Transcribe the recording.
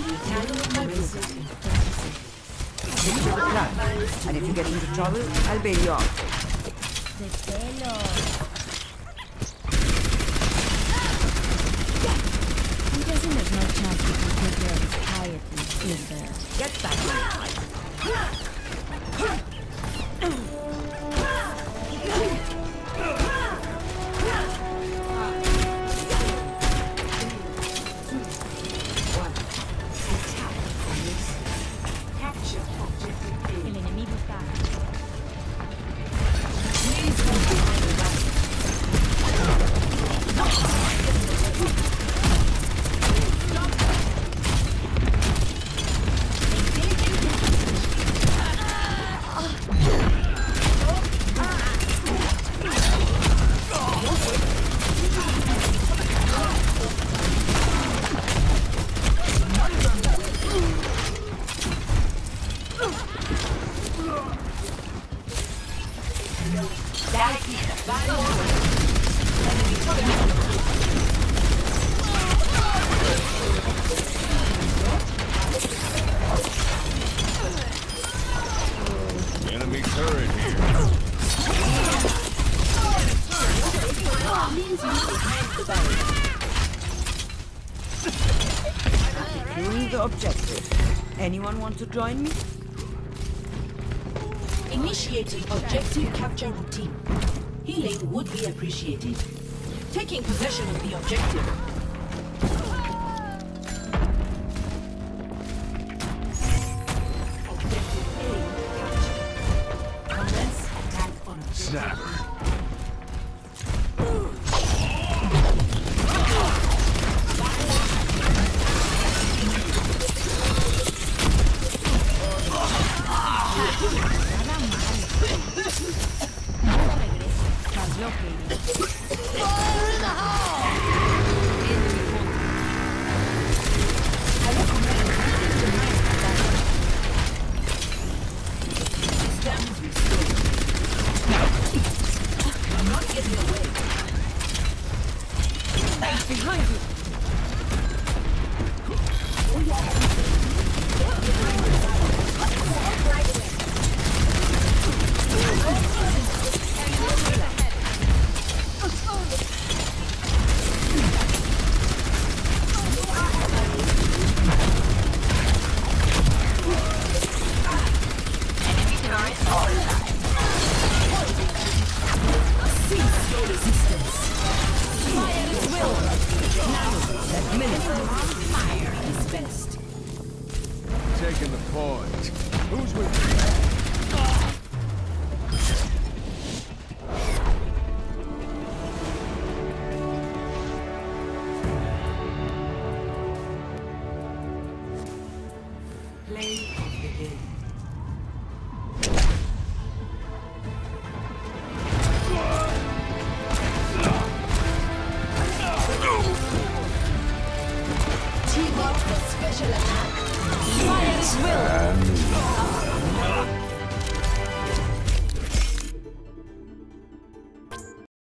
Stick to the plan, and if you get into trouble, I'll bail you out. I'm guessing there's no chance we can take care of this quietly, is there? Get back in the fight. El enemigo está. Enemy turret here. Securing the objective. Anyone want to join me? Initiating objective capture routine. Healing would be appreciated. Taking possession of the objective. Objective A captured. Commence attack on objective. Snapper. Taking the point. Who's with me? Play of the game. Team up for special attack. And